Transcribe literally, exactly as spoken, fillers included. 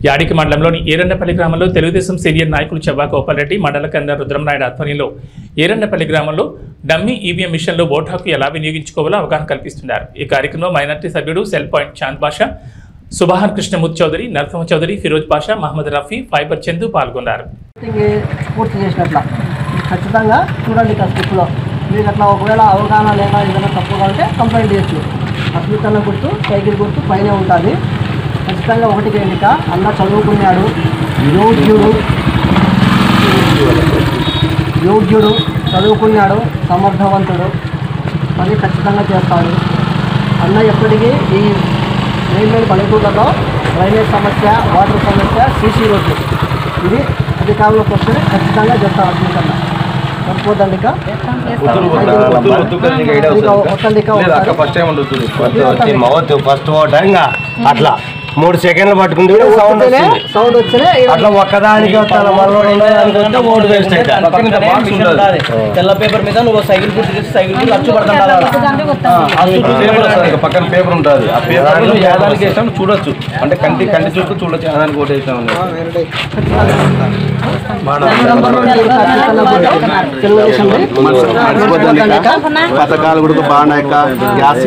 యాడికి మండలంలోని ఏరన్నపల్లి గ్రామంలో తెలుగుదేశం సీనియర్ నాయకులు చెవ్వా గోపాల్రెడ్డి, మండల కన్వీనర్ రుద్రంనాయుడు ఆధ్వర్యంలో ఏరన్నపల్లి గ్రామంలో డమ్మీ ఈవీఎం మిషన్లో ఓటు హక్కు ఎలా వినియోగించుకోవాలో అవగాహన కల్పిస్తున్నారు. ఈ కార్యక్రమంలో మైనార్టీ సభ్యుడు cell point Chand Basha, Subhan Krishnamurthy Chowdary, Narasimha Chowdary, Firoz Basha, Mohammed Rafi, fiber Chandu పాల్గొన్నారు. పూర్తి చేసినట్ల ఖచ్చితంగా చూడండి స్లిప్లో మీకు అట్లా ఒకవేళ అవగాహన లేదా ఏదైనా తప్పుగా ఉంటే కంప్లైంట్ చేయొచ్చు. అస్మితన్న గుర్తు సైకిల్ గుర్తు పైన ఉంటుంది. ఖచ్చితంగా ఒకటికి ఎన్నిక అన్న చదువుకున్నాడు, యోగ్యుడు యోగ్యుడు చదువుకున్నాడు, సమర్థవంతుడు, పని ఖచ్చితంగా చేస్తాడు. అన్న ఎప్పటికీ ఈ మెయిన్ పల్లెటూళ్ళలో డ్రైనేజ్ సమస్య, వాటర్ సమస్య, సీసీ రోడ్లు ఇది అధికారంలోకి వస్తే ఖచ్చితంగా చేస్తారు. అస్మితన్న సరిపోదండి. ఫస్ట్ ఇంకా అట్లా మూడు సెకండ్లు పట్టుకుంటే సౌండ్ సౌండ్ వచ్చినా అట్లా ఒక్కదానికి ఓటు వేస్ట్ తెల్ల పేపర్ మీద నువ్వు సైకిల్ గుర్తు చేసి సైకిల్ గుర్తు అచ్చు పక్కన పేపర్ ఉంటుంది. ఆ పేపర్ యాదానికి వేసాము చూడొచ్చు, అంటే కంటి కంటి చూస్తూ చూడొచ్చు యాదానికి ఓటు వేసాము. పథకాలు కూడా బాగా గ్యాస్